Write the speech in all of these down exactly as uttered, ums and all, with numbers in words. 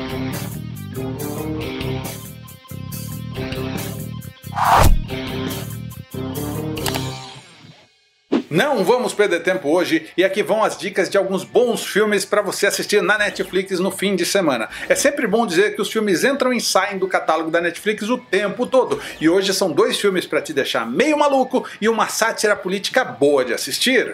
Não vamos perder tempo hoje e aqui vão as dicas de alguns bons filmes para você assistir na Netflix no fim de semana. É sempre bom dizer que os filmes entram e saem do catálogo da Netflix o tempo todo. E hoje são dois filmes para te deixar meio maluco e uma sátira política boa de assistir.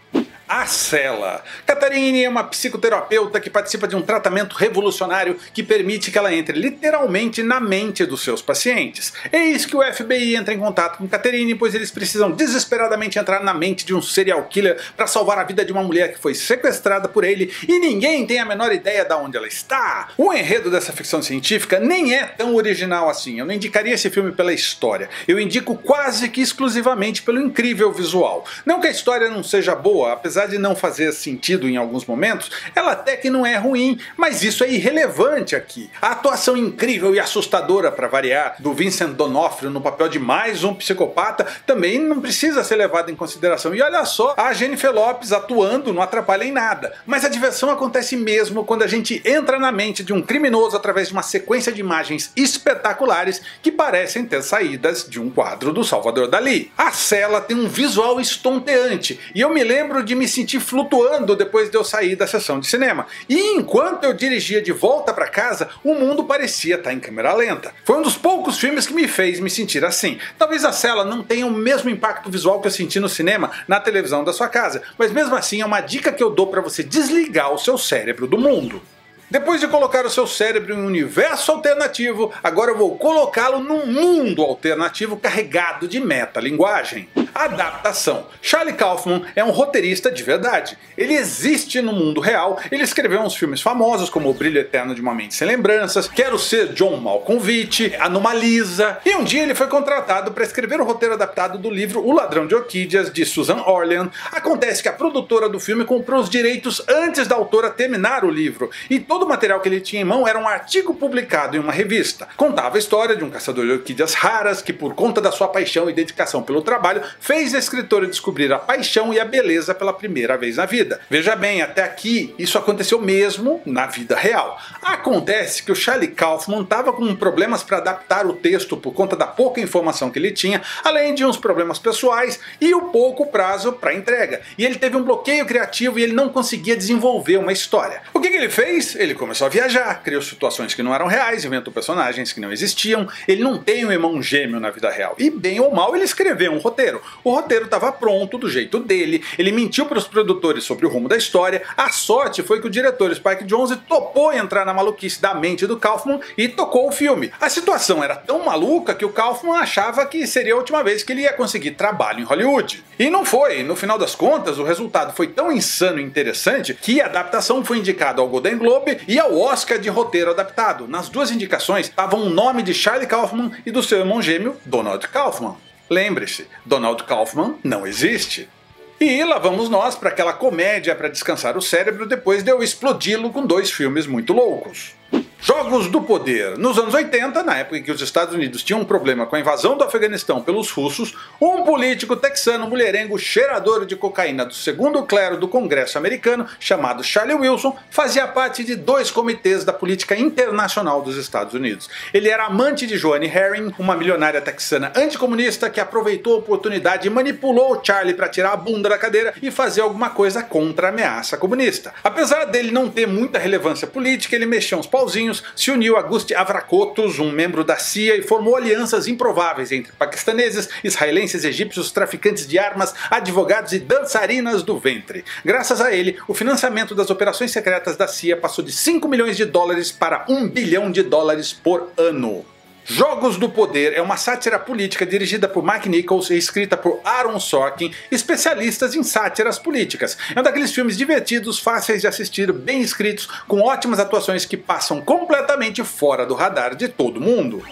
A Cela. Catherine é uma psicoterapeuta que participa de um tratamento revolucionário que permite que ela entre literalmente na mente dos seus pacientes. Eis que o F B I entra em contato com Catherine, pois eles precisam desesperadamente entrar na mente de um serial killer para salvar a vida de uma mulher que foi sequestrada por ele e ninguém tem a menor ideia de onde ela está. O enredo dessa ficção científica nem é tão original assim. Eu não indicaria esse filme pela história. Eu indico quase que exclusivamente pelo incrível visual. Não que a história não seja boa, apesar de não fazer sentido em alguns momentos, ela até que não é ruim, mas isso é irrelevante aqui. A atuação incrível e assustadora, para variar, do Vincent D'Onofrio no papel de mais um psicopata também não precisa ser levada em consideração. E olha só, a Jennifer Lopez atuando não atrapalha em nada. Mas a diversão acontece mesmo quando a gente entra na mente de um criminoso através de uma sequência de imagens espetaculares que parecem ter saídas de um quadro do Salvador Dalí. A Cela tem um visual estonteante e eu me lembro de me sentir flutuando depois de eu sair da sessão de cinema. E enquanto eu dirigia de volta para casa, o mundo parecia estar em câmera lenta. Foi um dos poucos filmes que me fez me sentir assim. Talvez A Cela não tenha o mesmo impacto visual que eu senti no cinema na televisão da sua casa, mas mesmo assim é uma dica que eu dou para você desligar o seu cérebro do mundo. Depois de colocar o seu cérebro em um universo alternativo, agora eu vou colocá-lo num mundo alternativo carregado de metalinguagem. Adaptação. Charlie Kaufman é um roteirista de verdade. Ele existe no mundo real, ele escreveu uns filmes famosos como O Brilho Eterno de uma Mente Sem Lembranças, Quero Ser John Malkovich, Anomalisa, e um dia ele foi contratado para escrever o roteiro adaptado do livro O Ladrão de Orquídeas, de Susan Orlean. Acontece que a produtora do filme comprou os direitos antes da autora terminar o livro, e todo Todo o material que ele tinha em mão era um artigo publicado em uma revista. Contava a história de um caçador de orquídeas raras que, por conta da sua paixão e dedicação pelo trabalho, fez a escritora descobrir a paixão e a beleza pela primeira vez na vida. Veja bem, até aqui isso aconteceu mesmo na vida real. Acontece que o Charlie Kaufman estava com problemas para adaptar o texto por conta da pouca informação que ele tinha, além de uns problemas pessoais e o pouco prazo para entrega. E ele teve um bloqueio criativo e ele não conseguia desenvolver uma história. O que, que ele fez? Ele Ele começou a viajar, criou situações que não eram reais, inventou personagens que não existiam, ele não tem um irmão gêmeo na vida real. E bem ou mal ele escreveu um roteiro. O roteiro estava pronto do jeito dele, ele mentiu para os produtores sobre o rumo da história, a sorte foi que o diretor Spike Jonze topou entrar na maluquice da mente do Kaufman e tocou o filme. A situação era tão maluca que o Kaufman achava que seria a última vez que ele ia conseguir trabalho em Hollywood. E não foi, no final das contas o resultado foi tão insano e interessante que a adaptação foi indicada ao Golden Globe e ao Oscar de roteiro adaptado. Nas duas indicações estavam o nome de Charlie Kaufman e do seu irmão gêmeo, Donald Kaufman. Lembre-se, Donald Kaufman não existe. E lá vamos nós para aquela comédia para descansar o cérebro depois de eu explodi-lo com dois filmes muito loucos. Jogos do Poder. Nos anos oitenta, na época em que os Estados Unidos tinham um problema com a invasão do Afeganistão pelos russos, um político texano mulherengo cheirador de cocaína do segundo clero do Congresso americano, chamado Charlie Wilson, fazia parte de dois comitês da política internacional dos Estados Unidos. Ele era amante de Joanne Herring, uma milionária texana anticomunista que aproveitou a oportunidade e manipulou Charlie para tirar a bunda da cadeira e fazer alguma coisa contra a ameaça comunista. Apesar dele não ter muita relevância política, ele mexeu uns pauzinhos, se uniu a Gusti Avrakotos, um membro da C I A, e formou alianças improváveis entre paquistaneses, israelenses, egípcios, traficantes de armas, advogados e dançarinas do ventre. Graças a ele, o financiamento das operações secretas da C I A passou de cinco milhões de dólares para um bilhão de dólares por ano. Jogos do Poder é uma sátira política dirigida por Mike Nichols e escrita por Aaron Sorkin, especialistas em sátiras políticas. É um daqueles filmes divertidos, fáceis de assistir, bem escritos, com ótimas atuações que passam completamente fora do radar de todo mundo.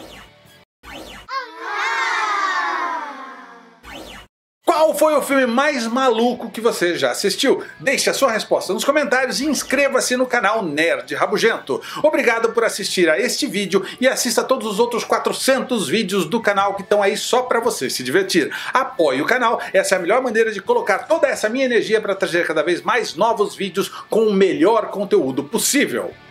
Qual foi o filme mais maluco que você já assistiu? Deixe a sua resposta nos comentários e inscreva-se no canal Nerd Rabugento. Obrigado por assistir a este vídeo e assista todos os outros quatrocentos vídeos do canal que estão aí só para você se divertir. Apoie o canal, essa é a melhor maneira de colocar toda essa minha energia para trazer cada vez mais novos vídeos com o melhor conteúdo possível.